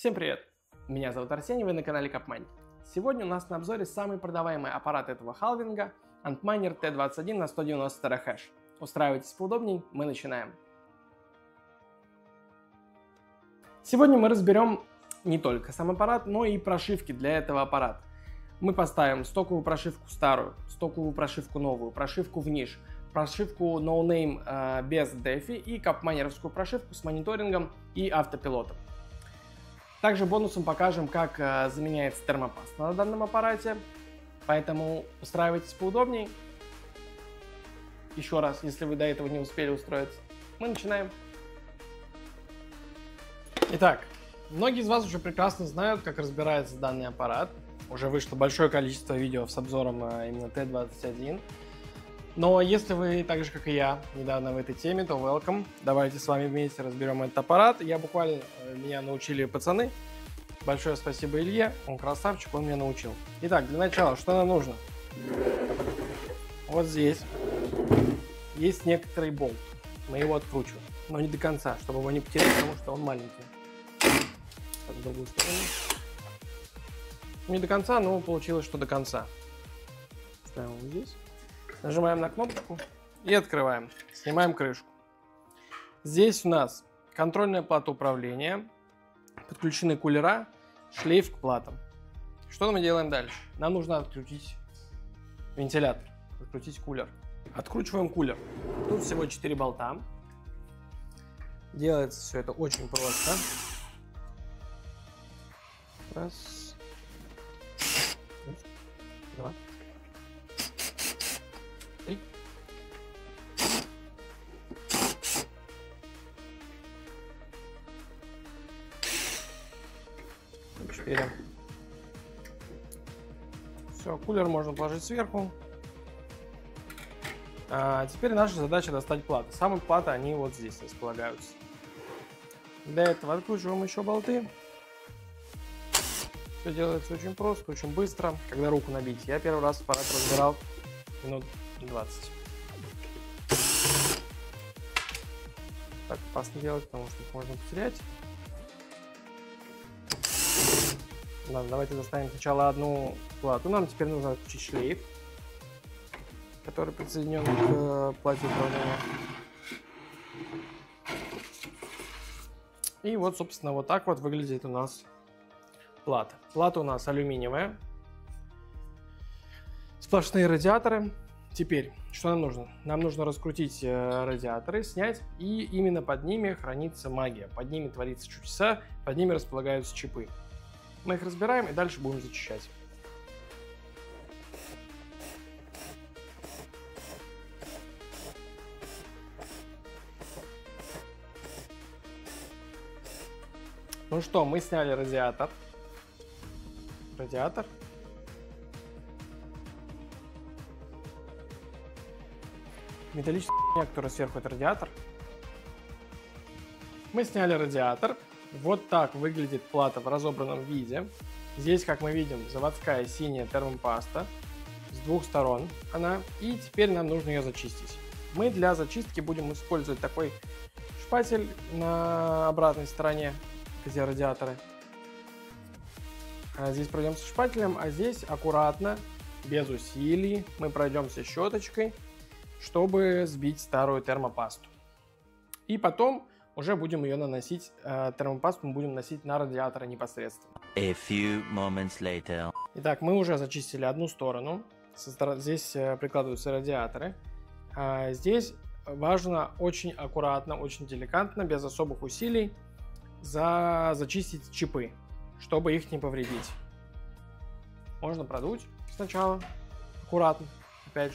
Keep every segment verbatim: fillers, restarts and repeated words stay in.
Всем привет! Меня зовут Арсений, вы на канале Capmine. Сегодня у нас на обзоре самый продаваемый аппарат этого халвинга Antminer T двадцать один на сто девяносто терахэш. Устраивайтесь поудобней, мы начинаем. Сегодня мы разберем не только сам аппарат, но и прошивки для этого аппарата. Мы поставим стоковую прошивку старую, стоковую прошивку новую, прошивку в ниш, прошивку No Name э, без дефи и капмайнеровскую прошивку с мониторингом и автопилотом. Также бонусом покажем, как э, заменяется термопаста на данном аппарате, поэтому устраивайтесь поудобней. Еще раз, если вы до этого не успели устроиться, мы начинаем. Итак, многие из вас уже прекрасно знают, как разбирается данный аппарат. Уже вышло большое количество видео с обзором э, именно Т двадцать один. Но если вы, так же как и я, недавно в этой теме, то welcome. Давайте с вами вместе разберем этот аппарат. Я буквально, меня научили пацаны. Большое спасибо Илье, он красавчик, он меня научил. Итак, для начала, что нам нужно? Вот здесь есть некоторый болт. Мы его откручиваем, но не до конца, чтобы его не потерять, потому что он маленький. Так, в другую сторону. Не до конца, но получилось, что до конца. Ставим вот здесь. Нажимаем на кнопочку и открываем. Снимаем крышку. Здесь у нас контрольная плата управления, подключены кулера, шлейф к платам. Что мы делаем дальше? Нам нужно открутить вентилятор, открутить кулер. Откручиваем кулер. Тут всего четыре болта. Делается все это очень просто. Раз. Два. Три. Четыре. Все, кулер можно положить сверху. А теперь наша задача достать платы. Самые платы, они вот здесь располагаются. Для этого откручиваем еще болты. Все делается очень просто, очень быстро. Когда руку набить, я первый раз аппарат разбирал минут двадцать. Так опасно делать, потому что их можно потерять. Ладно, давайте достанем сначала одну плату. Нам теперь нужно отключить шлейф, который присоединен к плате управления. И вот, собственно, вот так вот выглядит у нас плата. Плата у нас алюминиевая. Сплошные радиаторы. Теперь, что нам нужно? Нам нужно раскрутить радиаторы, снять, и именно под ними хранится магия. Под ними творится чудеса, под ними располагаются чипы. Мы их разбираем и дальше будем зачищать. Ну что, мы сняли радиатор. Радиатор. Металлическая хуйня, которая сверху, это радиатор. Мы сняли радиатор. Вот так выглядит плата в разобранном виде. Здесь, как мы видим, заводская синяя термопаста. С двух сторон она. И теперь нам нужно ее зачистить. Мы для зачистки будем использовать такой шпатель на обратной стороне, где радиаторы. Здесь пройдемся шпателем, а здесь аккуратно, без усилий, мы пройдемся щеточкой, чтобы сбить старую термопасту. И потом уже будем ее наносить, э, термопасту мы будем наносить на радиаторы непосредственно. A few moments later. Итак, мы уже зачистили одну сторону. Здесь э, прикладываются радиаторы. А здесь важно очень аккуратно, очень деликатно, без особых усилий за... зачистить чипы, чтобы их не повредить. Можно продуть сначала, аккуратно, опять же.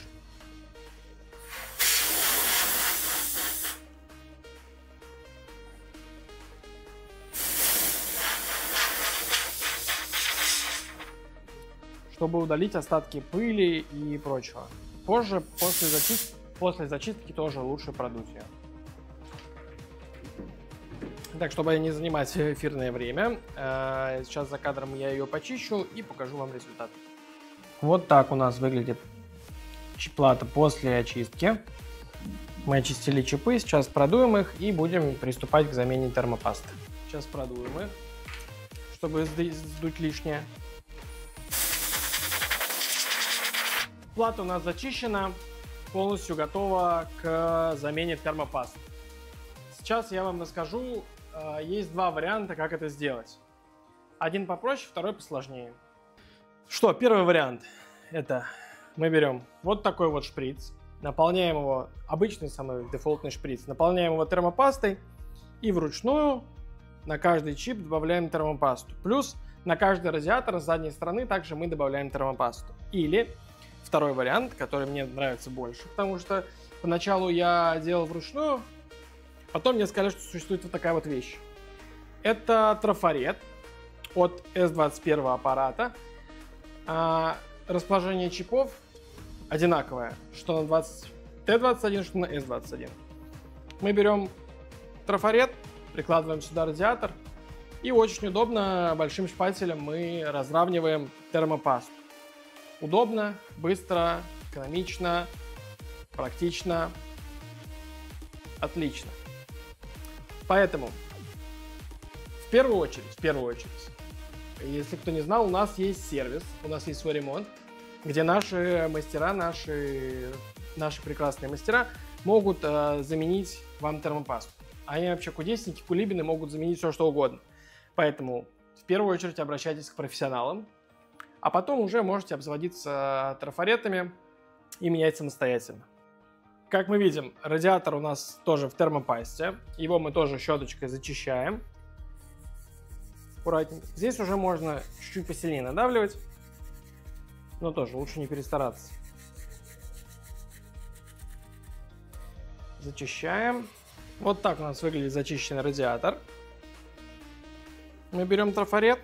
Чтобы удалить остатки пыли и прочего. Позже, после зачистки, после зачистки тоже лучше продуть ее. Так, чтобы не занимать эфирное время, сейчас за кадром я ее почищу и покажу вам результат. Вот так у нас выглядит плата после очистки. Мы очистили чипы, сейчас продуем их и будем приступать к замене термопасты. Сейчас продуем их. чтобы сдуть лишнее. Плата у нас зачищена, полностью готова к замене термопасты. Сейчас я вам расскажу, есть два варианта, как это сделать. Один попроще, второй посложнее. Что, первый вариант, это мы берем вот такой вот шприц, наполняем его, обычный самый дефолтный шприц, наполняем его термопастой и вручную на каждый чип добавляем термопасту. Плюс на каждый радиатор с задней стороны также мы добавляем термопасту. Или второй вариант, который мне нравится больше, потому что поначалу я делал вручную, потом мне сказали, что существует вот такая вот вещь. Это трафарет от эс двадцать один аппарата. А расположение чипов одинаковое, что на тэ двадцать один, что на эс двадцать один. Мы берем трафарет, прикладываем сюда радиатор, и очень удобно большим шпателем мы разравниваем термопасту. Удобно, быстро, экономично, практично, отлично. Поэтому в первую очередь, в первую очередь, если кто не знал, у нас есть сервис, у нас есть свой ремонт, где наши мастера, наши, наши прекрасные мастера могут э, заменить вам термопасту. Они вообще кудесники, кулибины, могут заменить все, что угодно. Поэтому в первую очередь обращайтесь к профессионалам, а потом уже можете обзаводиться трафаретами и менять самостоятельно. Как мы видим, радиатор у нас тоже в термопасте. Его мы тоже щеточкой зачищаем. Аккуратненько. Здесь уже можно чуть-чуть посильнее надавливать, но тоже лучше не перестараться. Зачищаем. Вот так у нас выглядит зачищенный радиатор. Мы берем трафарет,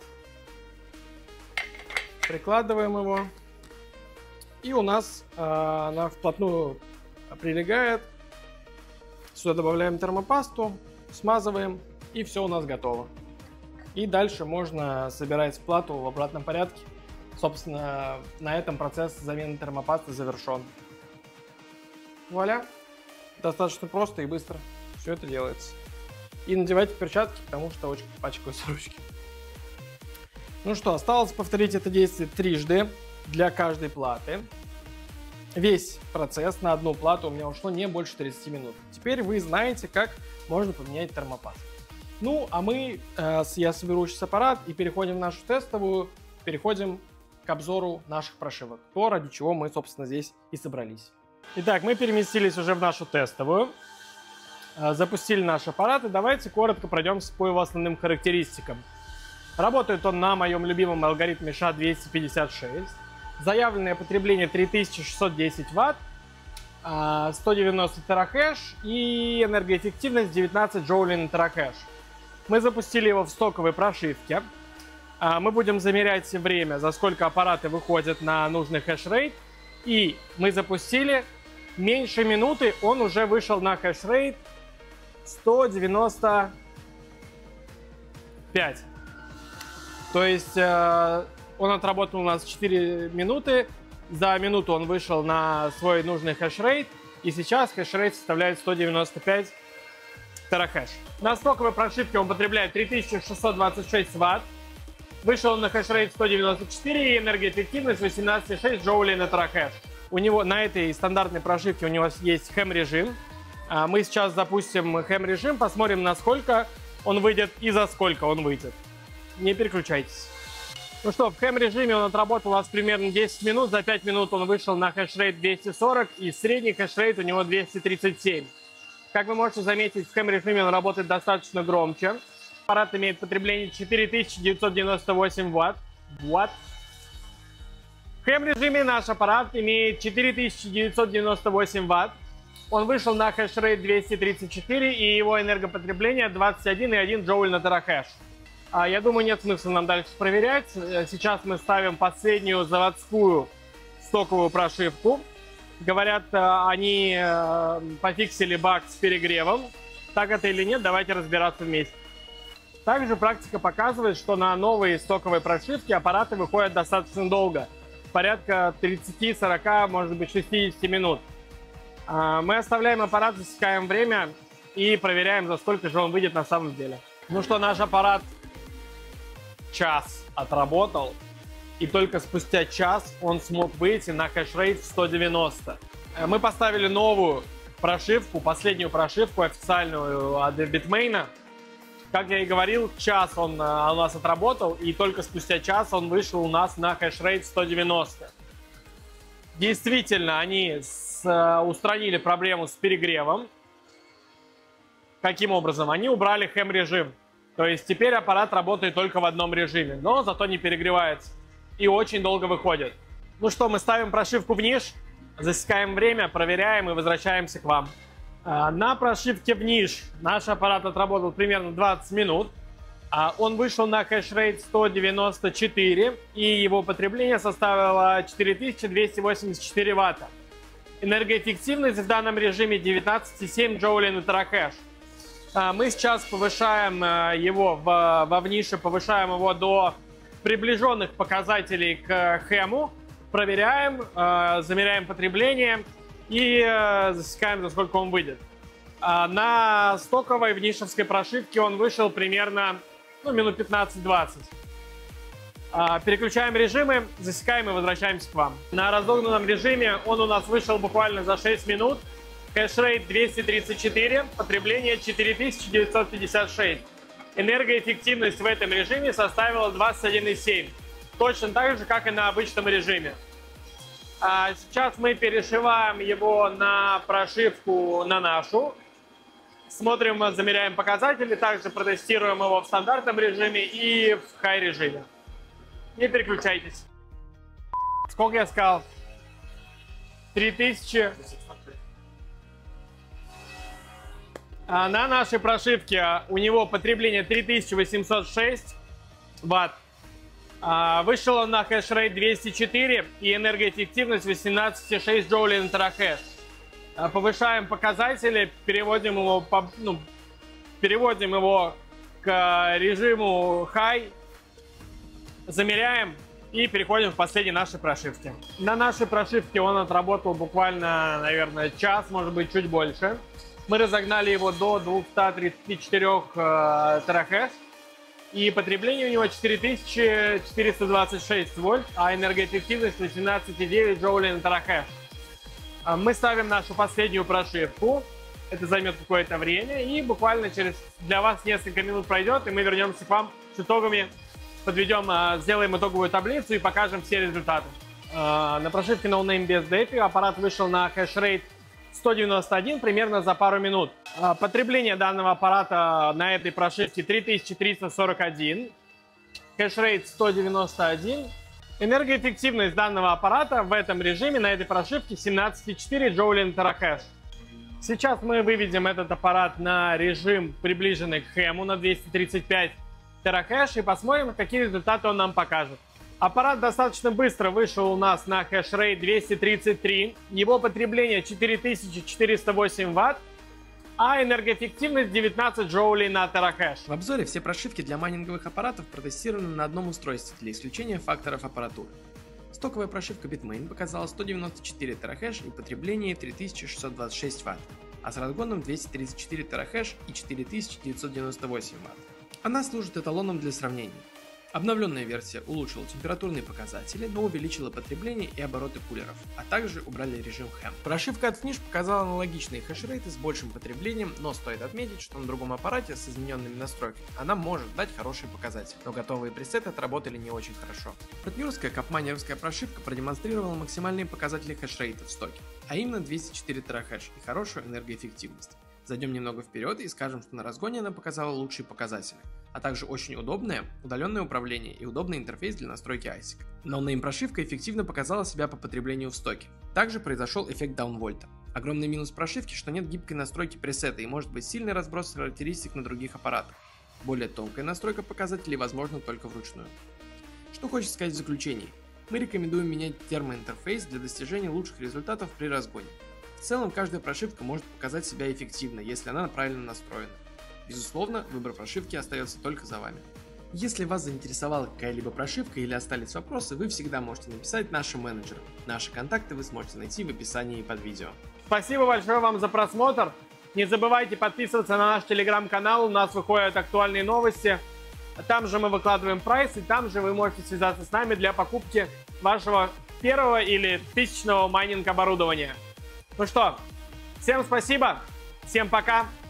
прикладываем его, и у нас э, она вплотную прилегает. Сюда добавляем термопасту, смазываем, и все у нас готово. И дальше можно собирать плату в обратном порядке. Собственно, на этом процесс замены термопасты завершен. Вуаля! Достаточно просто и быстро все это делается. И надевайте перчатки, потому что очень пачкаются ручки. Ну что, осталось повторить это действие трижды для каждой платы. Весь процесс на одну плату у меня ушло не больше тридцати минут. Теперь вы знаете, как можно поменять термопасту. Ну, а мы, э, я соберу сейчас аппарат и переходим в нашу тестовую, переходим к обзору наших прошивок. То, ради чего мы, собственно, здесь и собрались. Итак, мы переместились уже в нашу тестовую, э, запустили наш аппарат, и давайте коротко пройдемся по его основным характеристикам. Работает он на моем любимом алгоритме ша двести пятьдесят шесть. Заявленное потребление три тысячи шестьсот десять ватт, сто девяносто терахэш и энергоэффективность девятнадцать джоулей на терахэш. Мы запустили его в стоковой прошивке. Мы будем замерять время, за сколько аппараты выходят на нужный хэшрейт. И мы запустили меньше минуты, он уже вышел на хэшрейт сто девяносто пять. То есть э, он отработал у нас четыре минуты, за минуту он вышел на свой нужный хэшрейт, и сейчас хэшрейт составляет сто девяносто пять терахэш. На стоковой прошивке он потребляет три тысячи шестьсот двадцать шесть ватт, вышел он на хэшрейт сто девяносто четыре и энергоэффективность восемнадцать целых шесть десятых джоулей на терахэш. У него на этой стандартной прошивке у него есть хэм-режим. Мы сейчас запустим хэм-режим, посмотрим, насколько он выйдет и за сколько он выйдет. Не переключайтесь. Ну что, в хэм-режиме он отработал у нас примерно десять минут. За пять минут он вышел на хэшрейт двести сорок, и средний хэшрейт у него двести тридцать семь. Как вы можете заметить, в хэм-режиме он работает достаточно громче. Аппарат имеет потребление четыре тысячи девятьсот девяносто восемь ватт. What? В хэм-режиме наш аппарат имеет четыре тысячи девятьсот девяносто восемь ватт. Он вышел на хэшрейт двести тридцать четыре, и его энергопотребление двадцать один целых один джоуль на терахэш. Я думаю, нет смысла нам дальше проверять. Сейчас мы ставим последнюю заводскую стоковую прошивку. Говорят, они пофиксили баг с перегревом. Так это или нет, давайте разбираться вместе. Также практика показывает, что на новые стоковые прошивки аппараты выходят достаточно долго. Порядка тридцати, сорока, может быть шестидесяти минут. Мы оставляем аппарат, засекаем время и проверяем, за сколько же он выйдет на самом деле. Ну что, наш аппарат час отработал, и только спустя час он смог выйти на кэшрейт в сто девяносто. Мы поставили новую прошивку, последнюю прошивку официальную от Bitmain. Как я и говорил, час он у нас отработал, и только спустя час он вышел у нас на хэшрейт сто девяносто. Действительно, они с, устранили проблему с перегревом. Каким образом? Они убрали хэм-режим. То есть теперь аппарат работает только в одном режиме, но зато не перегревается и очень долго выходит. Ну что, мы ставим прошивку в ниш, засекаем время, проверяем и возвращаемся к вам. На прошивке в ниш наш аппарат отработал примерно двадцать минут. Он вышел на хэшрейт сто девяносто четыре, и его потребление составило четыре тысячи двести восемьдесят четыре ватта. Энергоэффективность в данном режиме девятнадцать целых семь десятых джоуля на терахэш. Мы сейчас повышаем его в, во внише, повышаем его до приближенных показателей к хэму, проверяем, замеряем потребление и засекаем, за сколько он выйдет. На стоковой внишевской прошивке он вышел примерно ну, минут пятнадцать-двадцать. Переключаем режимы, засекаем и возвращаемся к вам. На разогнанном режиме он у нас вышел буквально за шесть минут. Кэшрейт двести тридцать четыре, потребление четыре тысячи девятьсот пятьдесят шесть. Энергоэффективность в этом режиме составила двадцать один целых семь десятых. Точно так же, как и на обычном режиме. А сейчас мы перешиваем его на прошивку на нашу. Смотрим, замеряем показатели. Также протестируем его в стандартном режиме и в хай-режиме. Не переключайтесь. Сколько я сказал? три тысячи. А на нашей прошивке у него потребление три тысячи восемьсот шесть ватт. А вышел он на хэшрейт двести четыре и энергоэффективность восемнадцать целых шесть десятых джоуля на терахэш. А повышаем показатели, переводим его, по, ну, переводим его к режиму high, замеряем и переходим в последней нашей прошивке. На нашей прошивке он отработал буквально, наверное, час, может быть, чуть больше. Мы разогнали его до двухсот тридцати четырёх э, терахэш. И потребление у него четыре тысячи четыреста двадцать шесть вольт, а энергоэффективность восемнадцать целых девять десятых джоуля на терахэш. Мы ставим нашу последнюю прошивку. Это займет какое-то время. И буквально через для вас несколько минут пройдет, и мы вернемся к вам с итогами. Подведем, сделаем итоговую таблицу и покажем все результаты. На прошивке NoName без дэпи аппарат вышел на хэшрейт сто девяносто один примерно за пару минут. Потребление данного аппарата на этой прошивке три тысячи триста сорок один. Хэшрейт сто девяносто один. Энергоэффективность данного аппарата в этом режиме на этой прошивке семнадцать целых четыре десятых джоуля на терахэш. Сейчас мы выведем этот аппарат на режим, приближенный к хэму на двести тридцать пять терахэш, и посмотрим, какие результаты он нам покажет. Аппарат достаточно быстро вышел у нас на хэшрейт двести тридцать три. Его потребление четыре тысячи четыреста восемь ватт, а энергоэффективность девятнадцать джоулей на терахэш. В обзоре все прошивки для майнинговых аппаратов протестированы на одном устройстве для исключения факторов аппаратуры. Стоковая прошивка Bitmain показала сто девяносто четыре терахэш и потребление три тысячи шестьсот двадцать шесть ватт, а с разгоном двести тридцать четыре терахэш и четыре тысячи девятьсот девяносто восемь ватт. Она служит эталоном для сравнения. Обновленная версия улучшила температурные показатели, но увеличила потребление и обороты кулеров, а также убрали режим хэм. Прошивка от Fnish показала аналогичные хэшрейты с большим потреблением, но стоит отметить, что на другом аппарате с измененными настройками она может дать хорошие показатели, но готовые пресеты отработали не очень хорошо. Партнерская капмайнеровская прошивка продемонстрировала максимальные показатели хэшрейта в стоке, а именно двести четыре терахэш и хорошую энергоэффективность. Зайдем немного вперед и скажем, что на разгоне она показала лучшие показатели, а также очень удобное удаленное управление и удобный интерфейс для настройки айсик. NoName прошивка эффективно показала себя по потреблению в стоке. Также произошел эффект даунвольта. Огромный минус прошивки, что нет гибкой настройки пресета и может быть сильный разброс характеристик на других аппаратах. Более тонкая настройка показателей возможна только вручную. Что хочется сказать в заключении. Мы рекомендуем менять термоинтерфейс для достижения лучших результатов при разгоне. В целом, каждая прошивка может показать себя эффективно, если она правильно настроена. Безусловно, выбор прошивки остается только за вами. Если вас заинтересовала какая-либо прошивка или остались вопросы, вы всегда можете написать нашим менеджерам. Наши контакты вы сможете найти в описании под видео. Спасибо большое вам за просмотр. Не забывайте подписываться на наш телеграм-канал, у нас выходят актуальные новости. Там же мы выкладываем прайс, и там же вы можете связаться с нами для покупки вашего первого или тысячного майнинг оборудования. Ну что, всем спасибо, всем пока.